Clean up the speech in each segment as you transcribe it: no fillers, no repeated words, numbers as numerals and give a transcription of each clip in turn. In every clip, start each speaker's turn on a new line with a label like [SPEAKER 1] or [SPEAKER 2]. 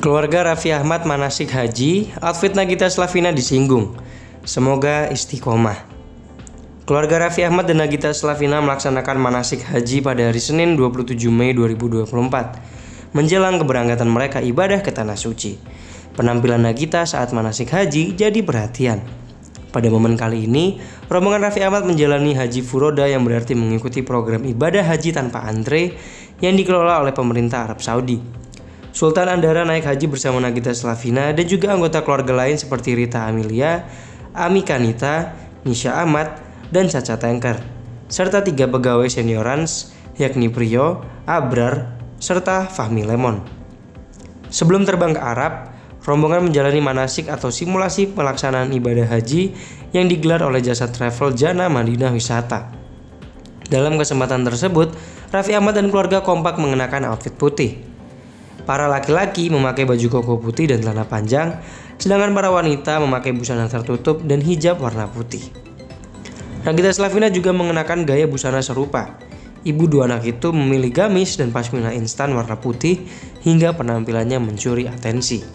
[SPEAKER 1] Keluarga Raffi Ahmad manasik haji, outfit Nagita Slavina disinggung. Semoga istiqomah. Keluarga Raffi Ahmad dan Nagita Slavina melaksanakan manasik haji pada hari Senin 27 Mei 2024 menjelang keberangkatan mereka ibadah ke Tanah Suci. Penampilan Nagita saat manasik haji jadi perhatian. Pada momen kali ini, rombongan Raffi Ahmad menjalani haji furoda yang berarti mengikuti program ibadah haji tanpa antre yang dikelola oleh pemerintah Arab Saudi. Sultan Andara naik haji bersama Nagita Slavina dan juga anggota keluarga lain seperti Rita Amelia, Ami Kanita, Nisha Ahmad, dan Caca Tengker, serta 3 pegawai seniorans yakni Priyo, Abrar, serta Fahmi Lemon. Sebelum terbang ke Arab, rombongan menjalani manasik atau simulasi pelaksanaan ibadah haji yang digelar oleh jasa travel Jana Madinah Wisata. Dalam kesempatan tersebut, Raffi Ahmad dan keluarga kompak mengenakan outfit putih. Para laki-laki memakai baju koko putih dan celana panjang, sedangkan para wanita memakai busana tertutup dan hijab warna putih. Nagita Slavina juga mengenakan gaya busana serupa. Ibu 2 anak itu memilih gamis dan pasmina instan warna putih hingga penampilannya mencuri atensi.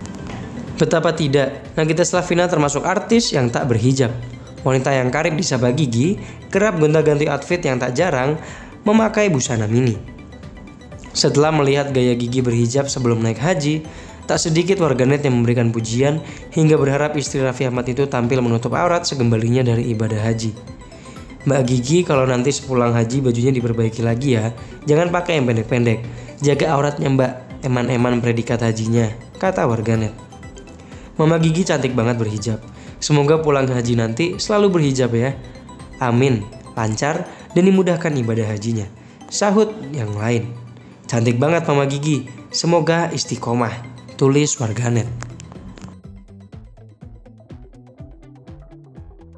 [SPEAKER 1] Betapa tidak, Nagita Slavina termasuk artis yang tak berhijab. Wanita yang karib disapa Gigi kerap gonta-ganti outfit yang tak jarang memakai busana mini. Setelah melihat gaya Gigi berhijab sebelum naik haji, tak sedikit warganet yang memberikan pujian hingga berharap istri Raffi Ahmad itu tampil menutup aurat sekembalinya dari ibadah haji. Mbak Gigi, kalau nanti sepulang haji bajunya diperbaiki lagi ya, jangan pakai yang pendek-pendek, jaga auratnya mbak, eman-eman predikat hajinya, kata warganet. Mama Gigi cantik banget berhijab, semoga pulang haji nanti selalu berhijab ya. Amin, lancar dan dimudahkan ibadah hajinya, sahut yang lain. Cantik banget Mama Gigi, semoga istiqomah, tulis warganet.